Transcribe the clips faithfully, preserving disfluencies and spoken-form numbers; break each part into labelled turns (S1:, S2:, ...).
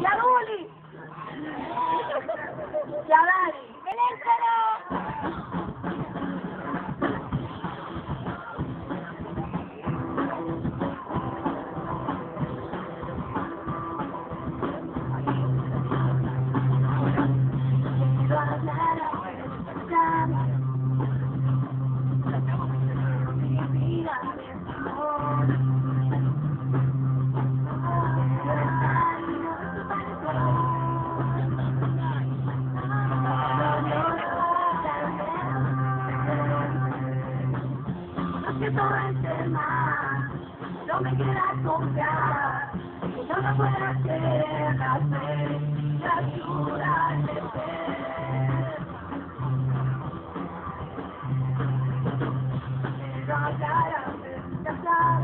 S1: ¡Ya, Luli! ¡Ya, Dani! ¡Beléncelo! No me quieras confiar, yo no puedo hacer la fe, la ayuda de ser. Pero hablar antes de hablar,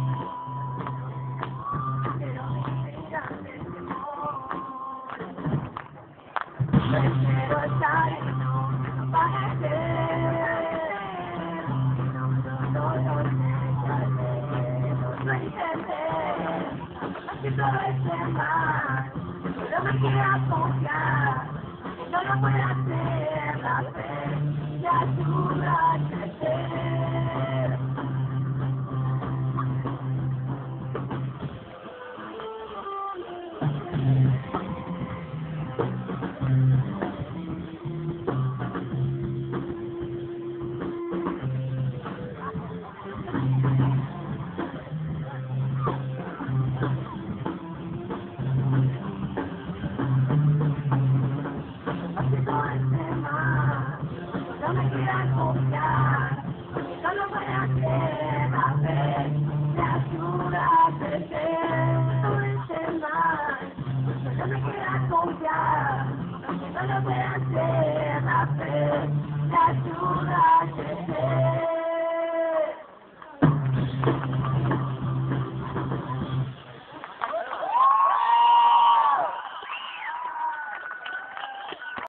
S1: pero me miras de temor. Prefiero estar y no parecer. No, no, no, no, no. No entender, que todo esté mal, no me quieras confiar, yo no puedo hacer la fe, la ayuda a crecer. No me quieras confiar, yo no voy a hacer la fe, la ayuda a crecer, no esté mal. No me quieras confiar, yo no voy a hacer la fe, la ayuda